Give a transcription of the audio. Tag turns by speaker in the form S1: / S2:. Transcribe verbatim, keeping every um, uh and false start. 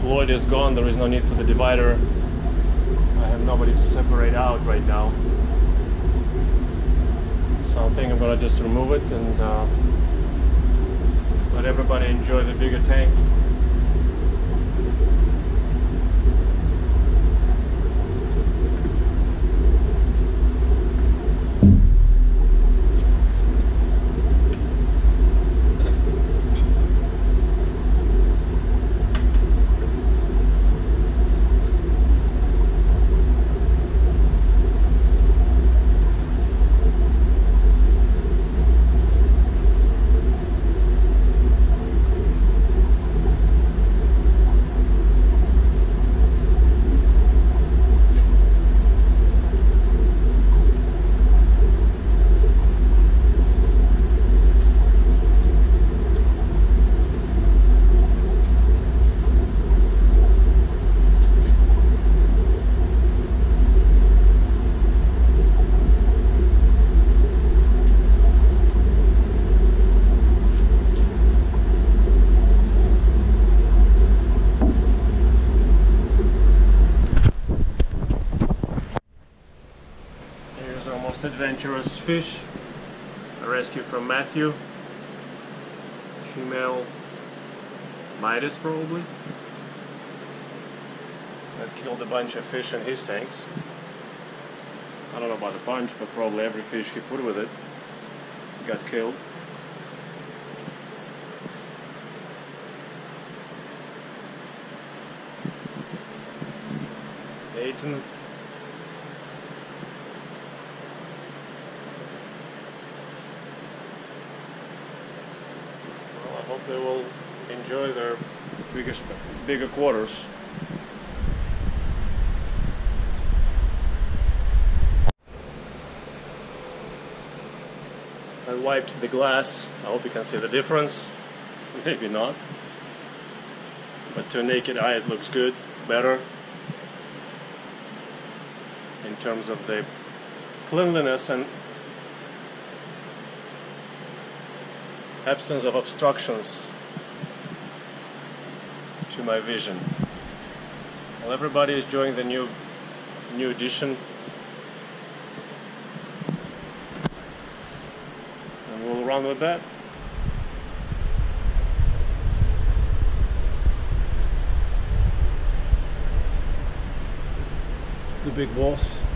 S1: Lloyd is gone, there is no need for the divider. I have nobody to separate out right now. So I think I'm gonna just remove it and uh, let everybody enjoy the bigger tank. Adventurous fish, a rescue from Matthew, female Midas probably, that killed a bunch of fish in his tanks. I don't know about a bunch, but probably every fish he put with it got killed. Atan. They will enjoy their biggest, bigger quarters. I wiped the glass. I hope you can see the difference. Maybe not. But to a naked eye it looks good, better. In terms of the cleanliness and absence of obstructions to my vision. Well, everybody is enjoying the new new edition, and we'll run with that. The big boss.